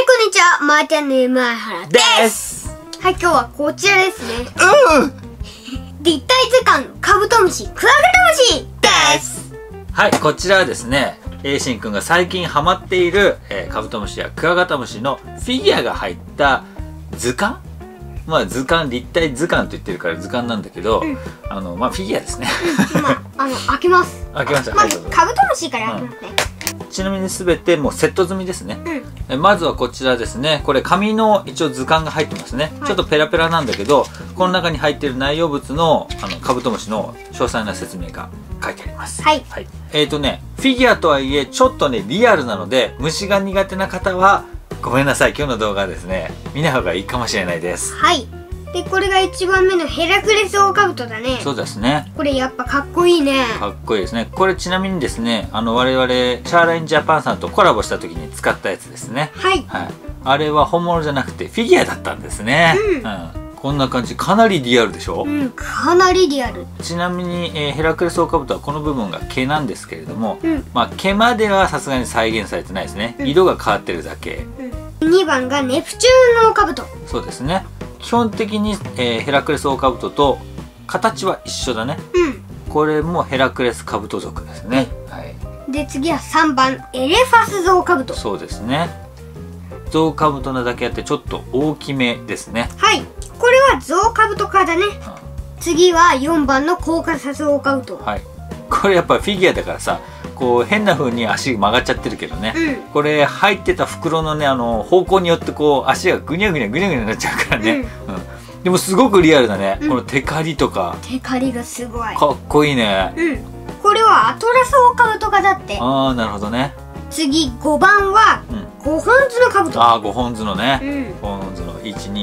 こんにちは、まーちゃんの前原です。はい、今日はこちらですね。立体図鑑カブトムシクワガタムシです。 はい、こちらはですね、しんくんが最近ハマっている、カブトムシやクワガタムシのフィギュアが入った図鑑。まあ図鑑、立体図鑑と言ってるから図鑑なんだけど、まあフィギュアですね。 開けます。 開けました。 まずカブトムシから開けますね。 ちなみに全てもうセット済みですね。まずはこちらですね。これ紙の一応図鑑が入ってますね。ちょっとペラペラなんだけど、この中に入っている内容物のカブトムシの詳細な説明が書いてあります。はい。フィギュアとはいえちょっとねリアルなので、虫が苦手な方はごめんなさい。今日の動画はですね、見ない方がいいかもしれないです。 はい。で、これが1番目のヘラクレスオオカブトだね。 そうですね。 これやっぱかっこいいね。 かっこいいですね。これちなみにですね、我々シャーラインジャパンさんとコラボした時に使ったやつですね。はい。あれは本物じゃなくてフィギュアだったんですね。こんな感じ、かなりリアルでしょ。 かなりリアル。 ちなみに、ヘラクレスオオカブトはこの部分が毛なんですけれども、まあ毛まではさすがに再現されてないですね。色が変わってるだけ。 2番がネプチューンオオカブト。 そうですね。基本的に、ヘラクレスオオカブトと形は一緒だね。これもヘラクレスカブト属ですね。 で、次は3番エレファスゾウカブト。 そうですね。ゾウカブトなだけあってちょっと大きめですね。 はい。これはゾウカブト科だね。次は4番のコーカサスオオカブト。はい。 これやっぱフィギュアだからさ、こう変な風に足曲がっちゃってるけどね、これ入ってた袋のね方向によってこう足がぐにゃぐにゃぐにゃぐにゃになっちゃうからね、でもすごくリアルだね、このテカリとか。 テカリがすごいかっこいいね。 これはアトラスオオカブト科だって。 ああ、なるほどね。 次5番は5本角のカブト。 ああ、5本角のね、5本角の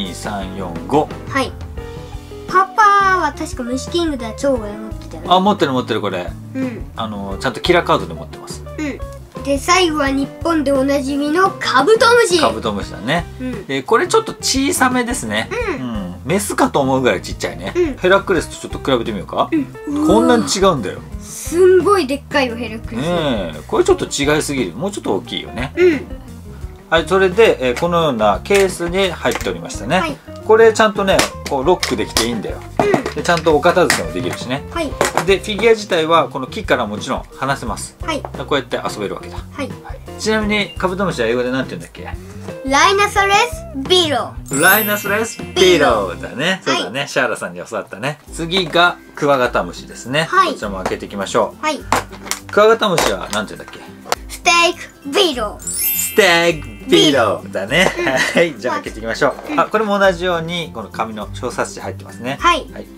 12345。はい。 パパは確か虫キングでは超上持ってたよね。 あ、持ってる持ってる。これちゃんとキラーカードで持ってます。 で、最後は日本でおなじみのカブトムシ。 カブトムシだね。で、これちょっと小さめですね。メスかと思うぐらいちっちゃいね。ヘラクレスとちょっと比べてみようか。こんなに違うんだよ。 すんごいでっかいよ、ヘラクレス。 これちょっと違いすぎる。もうちょっと大きいよね。はい、それでこのようなケースに入っておりましたね。これちゃんとねこうロックできていいんだよ。でちゃんとお片付けもできるしね。でフィギュア自体はこの木からもちろん離せます。こうやって遊べるわけだ。ちなみにカブトムシは英語でなんて言うんだっけ？ ライナソレスビロ。 ライナソレスビロだね。そうだね。シャーラさんに教わったね。次がクワガタムシですね。こちらも開けていきましょう。クワガタムシはなんて言うんだっけ？ ステークビロ。 ステークビロだね。はい、じゃあ開けていきましょう。あ、これも同じようにこの紙の小冊子入ってますね。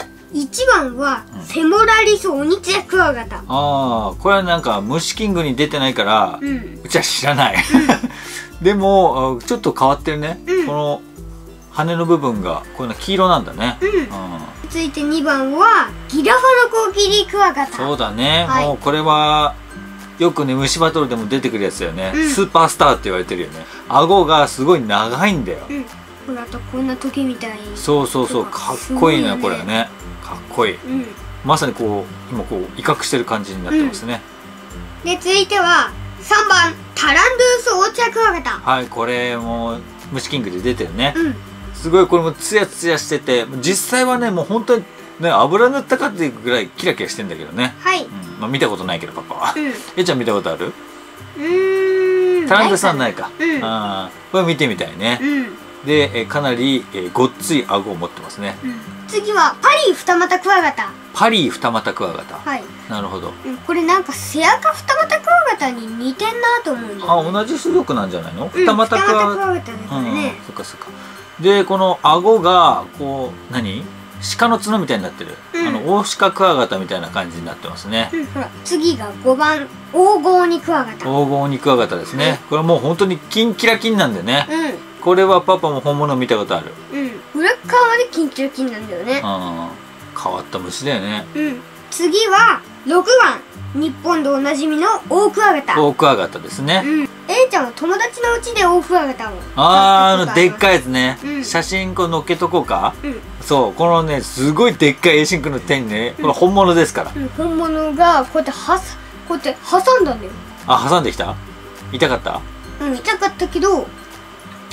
1番はセモラリスオニチアクワガタ。 ああ、これはなんか虫キングに出てないからうちは知らない。でもちょっと変わってるね。この羽の部分がこういうの黄色なんだね。 続いて2番はギラファノコウキリクワガタ。 そうだね。もうこれはよくね虫バトルでも出てくるやつだよね。スーパースターって言われてるよね。顎がすごい長いんだよ。 ほら、あとこんな時みたいに。 そうそうそう、かっこいいねこれはね。かっこいい。まさにこう今こう威嚇してる感じになってますね。 で、続いては3番タランドゥースオオチャクワガタ。 はい、これも虫キングで出てるね。すごいこれもツヤツヤしてて、実際はねもう本当にね油塗ったかっていうぐらいキラキラしてんだけどね。まあ見たことないけどパパは。ちゃん見たことある？タランドゥースさんないか。これ見てみたいね。でかなりごっつい顎を持ってますね。 次はパリー二股クワガタ。 パリー二股クワガタ。なるほど。 これなんかセアカ二股クワガタに似てんなと思うんだよね。 あ、同じ種族なんじゃないの？二股クワガタですね。そっかそっか。でこの顎がこう何？鹿の角みたいになってる。オオシカクワガタみたいな感じになってますね。 ほら、次が5番オオゴオニクワガタ。 オオゴオニクワガタですね。これもう本当にキンキラキンなんでね。これはパパも本物見たことある。 裏側でキンキラキンなんだよね。 変わった虫だよね。 次は6番日本でおなじみのオオクワガタ。 オオクワガタですね。 ちゃんは友達のうちでオオクワガタを。 でっかいやつね。写真こう載っけとこうか。そう、このねすごいでっかいエイシンくんの手にね、これ本物ですから。 本物がこうやってこうやって挟んだんだよ。 あ、挟んできた？痛かった？ 痛かったけど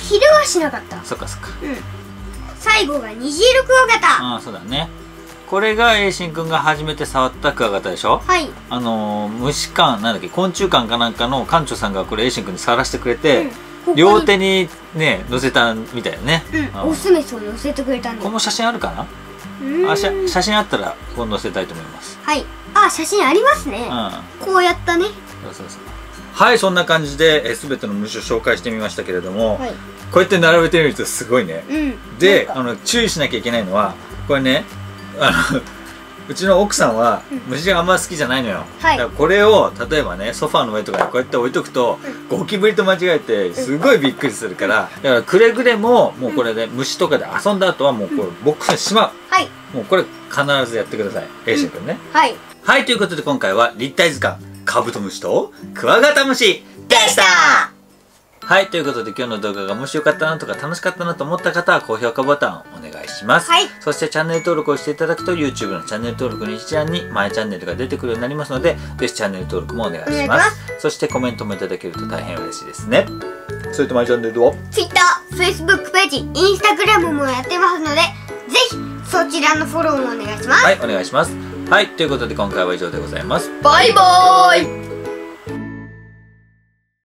昼はしなかった。 そっかそっか。 最後が虹色クワガタ。 ああ、そうだね。これが栄心くんが初めて触ったクワガタでしょ。 はい。 虫館、なんだっけ、昆虫館かなんかの館長さんがこれ栄心くんに触らせてくれて、両手にね乗せたみたいよね。 オスメスを乗せてくれたんで。 この写真あるかな。写真あったらこう載せたいと思います。 はい。あ、写真ありますね。こうやったね。 そうはい、そんな感じで全ての虫を紹介してみましたけれども、こうやって並べてみるとすごいね。で、注意しなきゃいけないのはこれね、うちの奥さんは虫があんま好きじゃないのよ。だからこれを例えばねソファーの上とかにこうやって置いとくとゴキブリと間違えてすごいびっくりするから、だからくれぐれももうこれで虫とかで遊んだ後はもうこれボックスにしまう。もうこれ必ずやってください、栄心くんね。はい、ということで今回は立体図鑑カブトムシとクワガタムシでした。はい、ということで今日の動画がもしよかったなとか楽しかったなと思った方は高評価ボタンをお願いします。そしてチャンネル登録をしていただくと YouTube のチャンネル登録の一覧にマイチャンネルが出てくるようになりますので、ぜひチャンネル登録もお願いします。そしてコメントもいただけると大変嬉しいですね。それとマイチャンネルは Twitter、Facebook ページ、Instagram もやってますので、ぜひそちらのフォローもお願いします。 はい、お願いします。はい、ということで今回は以上でございます。 バイバーイ。